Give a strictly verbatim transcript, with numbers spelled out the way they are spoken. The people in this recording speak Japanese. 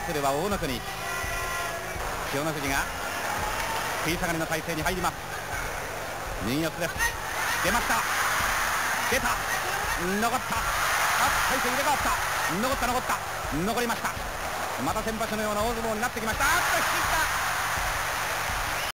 すれば大野国。千代の富士が食い下がりの体勢に入ります。右四つです。出ました。出た。残った。あ、体勢入れ替わった。残った残った残りました。また先場所のような大相撲になってきました。あっと引き切った。